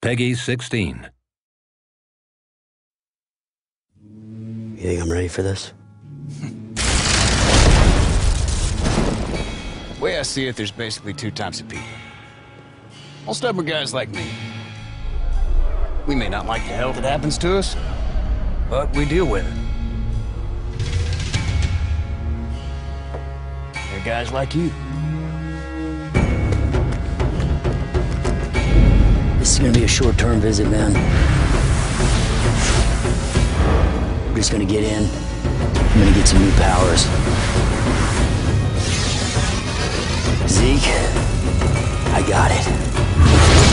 Peggy 16. You think I'm ready for this? The way I see it, there's basically two types of people. All stubborn guys like me. We may not like the hell that happens to us, but we deal with it. There are guys like you. This is gonna be a short-term visit, man. We're just gonna get in. I'm gonna get some new powers. Zeke, I got it.